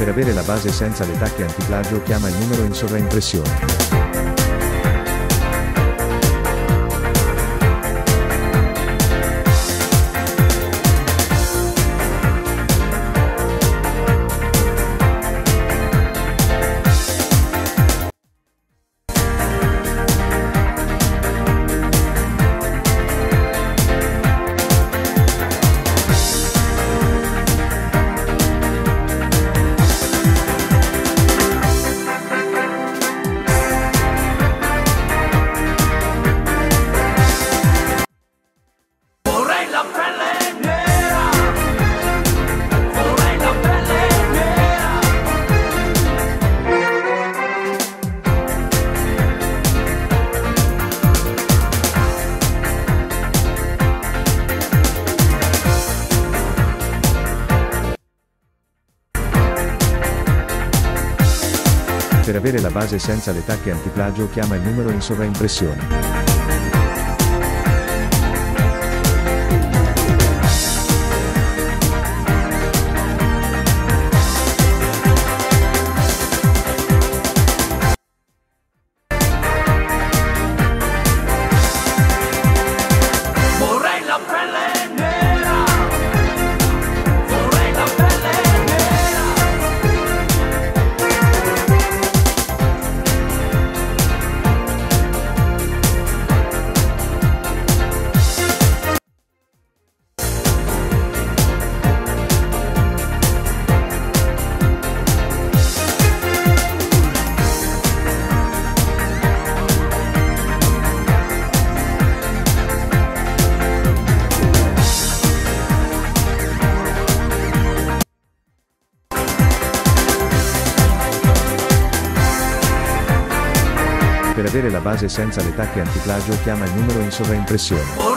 avere la base senza le tacche antiplagio chiama il numero in sovraimpressione. Per avere la base senza le tacche antiplagio chiama il numero in sovraimpressione. Per avere la base senza le tacche antiplagio chiama il numero in sovraimpressione.